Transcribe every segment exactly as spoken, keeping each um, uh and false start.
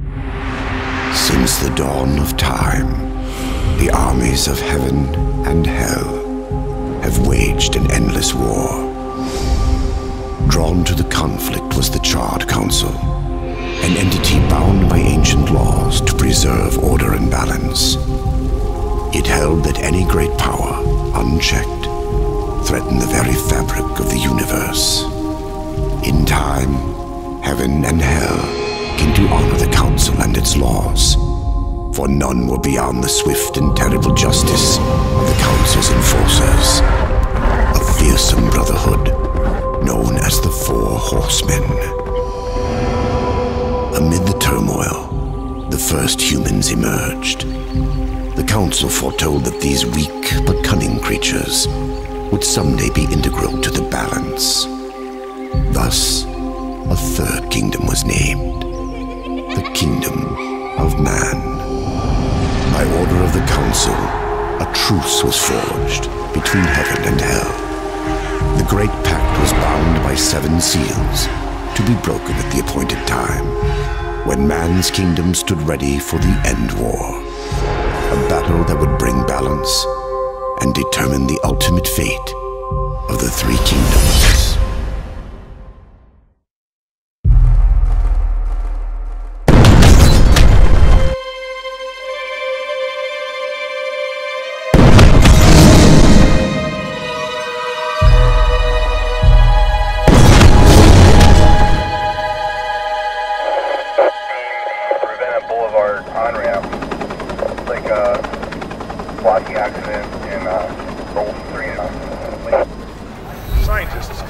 Since the dawn of time, the armies of heaven and hell have waged an endless war. Drawn to the conflict was the Charred Council, an entity bound by ancient laws to preserve order and balance. It held that any great power, unchecked, threatened the very fabric of the universe. In time, heaven and hell came to honor the Council and its laws, for none were beyond the swift and terrible justice of the Council's enforcers, a fearsome brotherhood known as the Four Horsemen. Amid the turmoil, the first humans emerged. The Council foretold that these weak but cunning creatures would someday be integral to the balance. Thus, a third kingdom was named, the Kingdom of Man. By order of the Council, a truce was forged between heaven and hell. The Great Pact was bound by seven seals, to be broken at the appointed time, when man's kingdom stood ready for the End War, a battle that would bring balance and determine the ultimate fate of the Three Kingdoms. Boulevard on-ramp, like a blocky accident in uh, Golden three. Scientists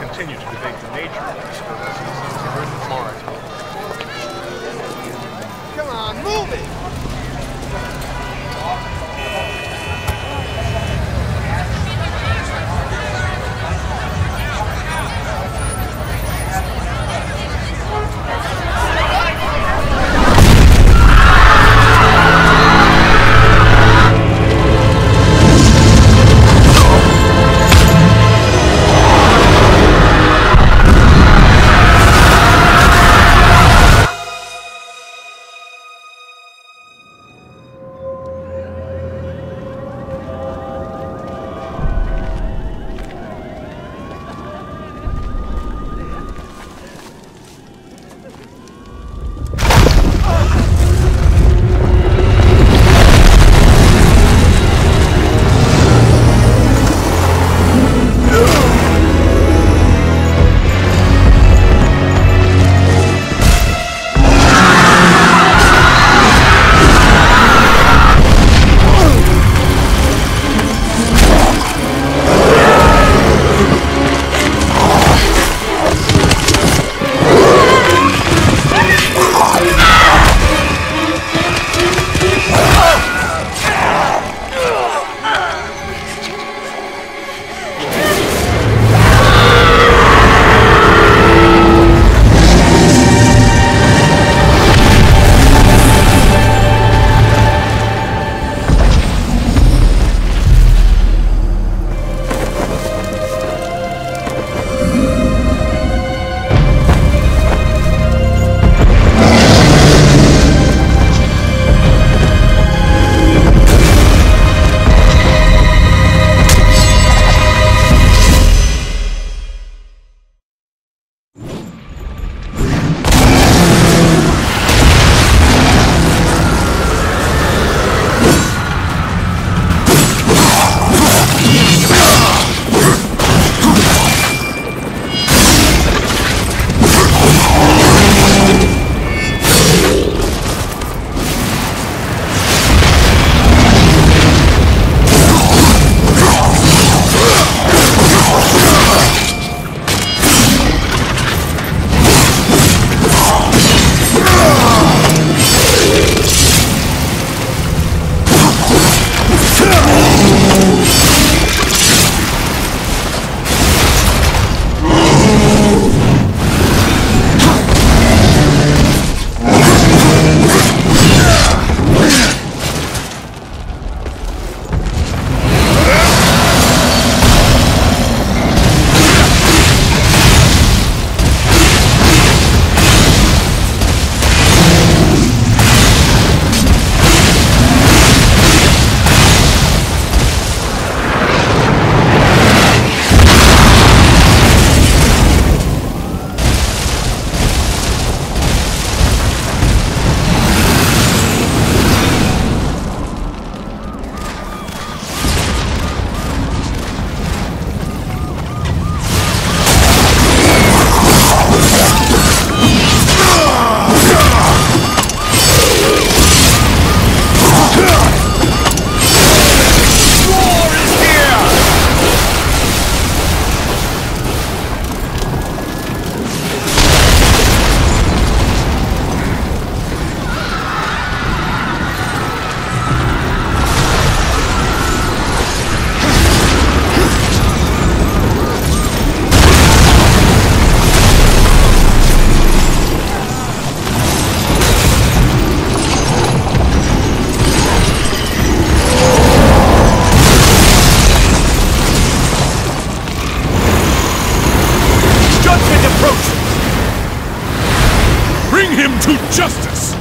Bring him to justice!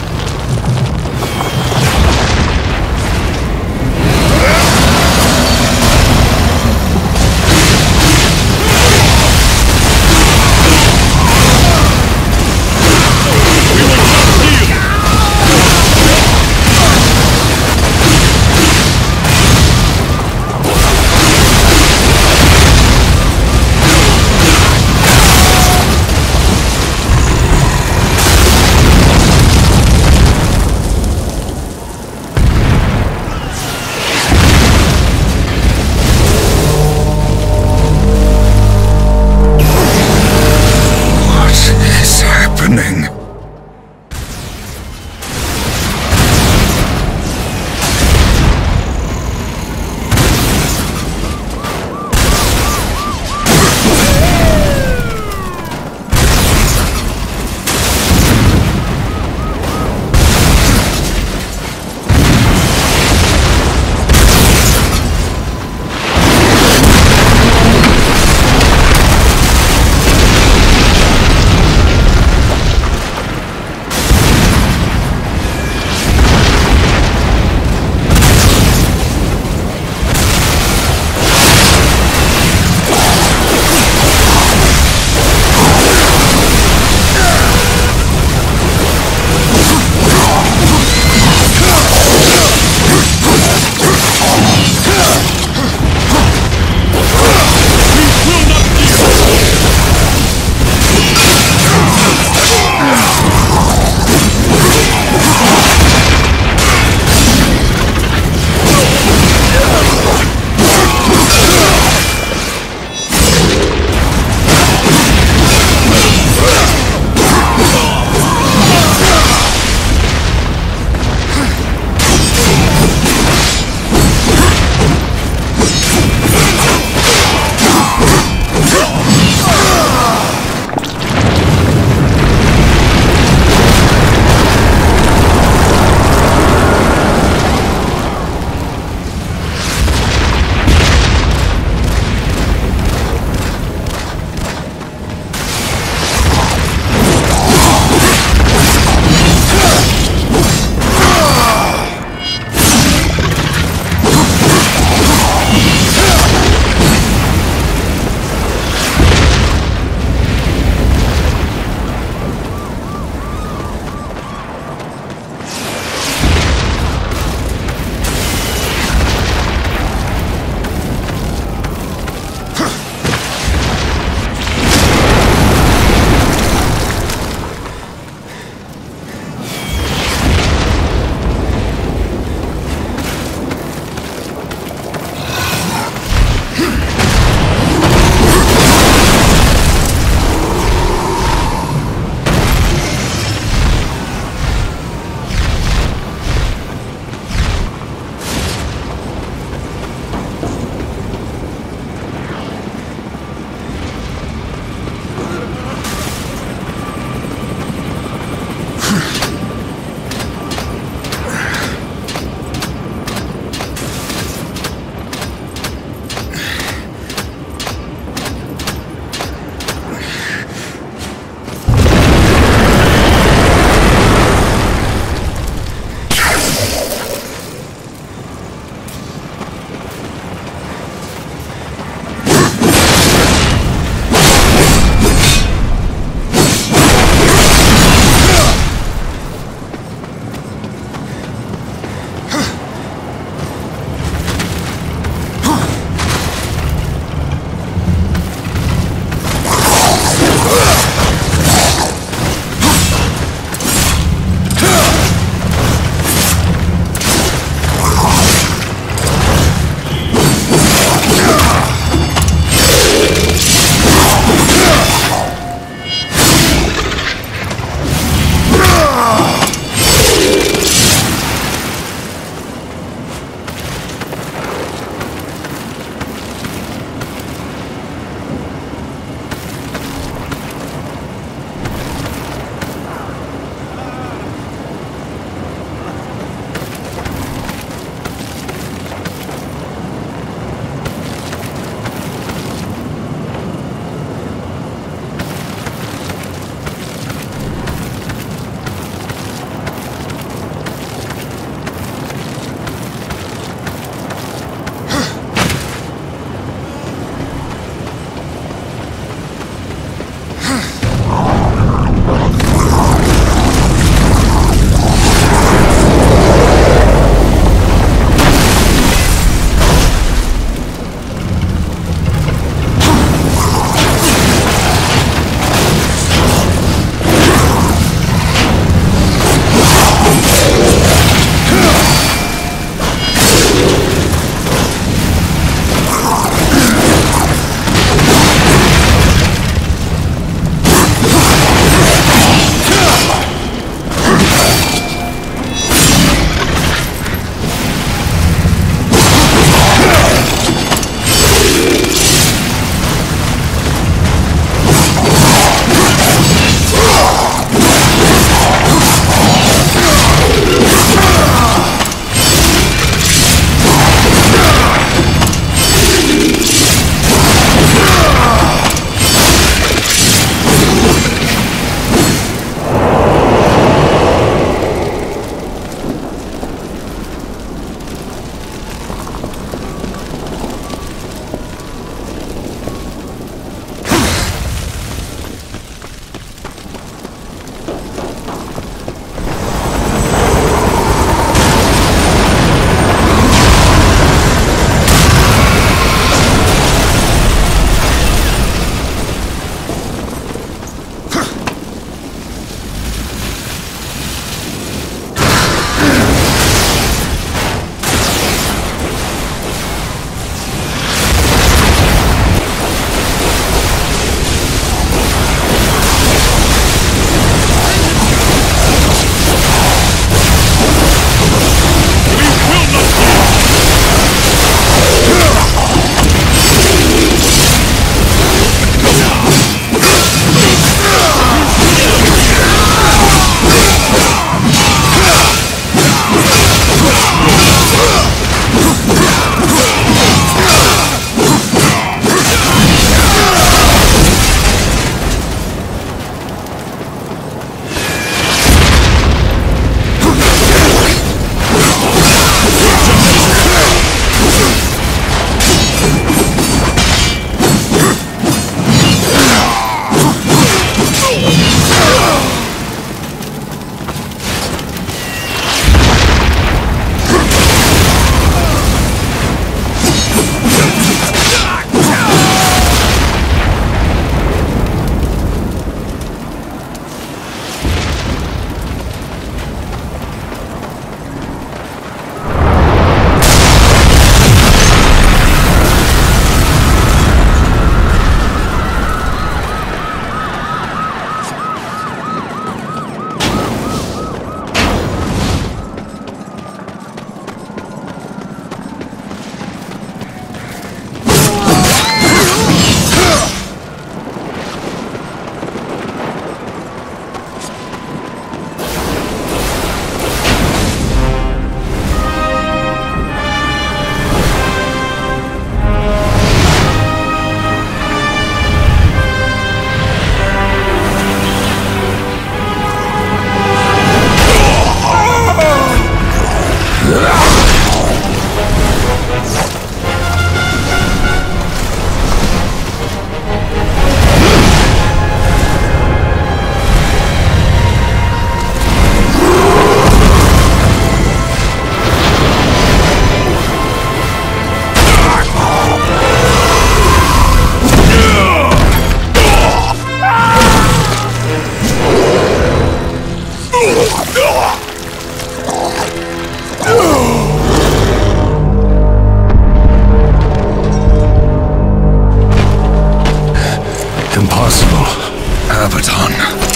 Abaddon.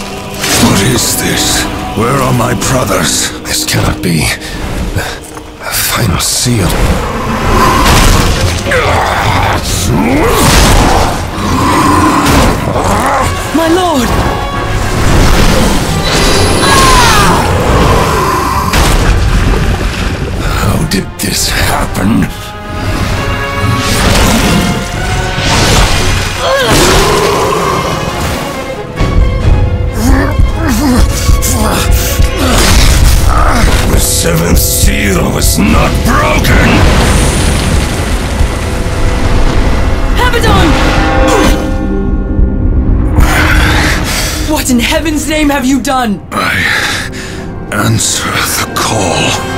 What is this? Where are my brothers? This cannot be. The, the final seal. My lord! How did this happen? The seventh seal was not broken! Abaddon! What in heaven's name have you done? I answer the call.